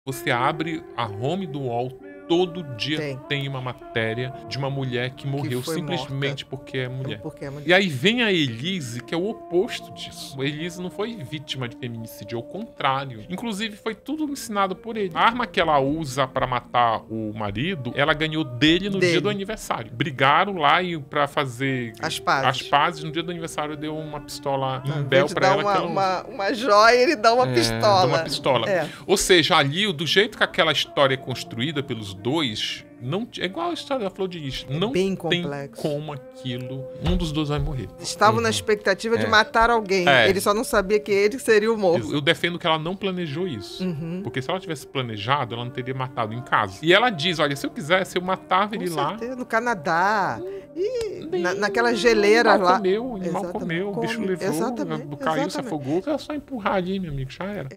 Você abre a home do UOL, todo dia tem uma matéria de uma mulher que morreu foi simplesmente morta. porque é mulher. Porque é mulher. E aí vem a Elise, que é o oposto disso. A Elise não foi vítima de feminicídio, ao contrário. Inclusive, foi tudo ensinado por ele. A arma que ela usa pra matar o marido, ela ganhou dele no dia do aniversário. Brigaram lá e pra fazer as pazes. No dia do aniversário, deu uma pistola Em Imbel pra ela. Uma joia, ele dá uma pistola. Dá uma pistola. Ou seja, ali, do jeito que aquela história é construída pelos dois, não, é igual a história da Flor de Lis. Não bem tem complexo. como aquilo. Um dos dois vai morrer. Estavam na expectativa de matar alguém. Ele só não sabia que ele seria o morto. Eu defendo que ela não planejou isso. Porque se ela tivesse planejado, ela não teria matado em casa. E ela diz, olha, se eu quisesse, eu matava ele lá. No Canadá. E naquela geleira lá. O animal comeu, o bicho levou, caiu, se afogou. É só empurrar ali, meu amigo, já era.